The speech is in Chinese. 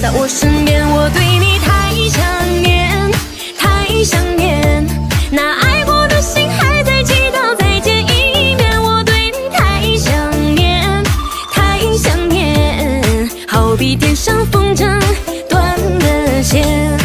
到我身边，我对你太想念，太想念。那爱过的心还在祈祷再见一面，我对你太想念，太想念。好比天上风筝断了线。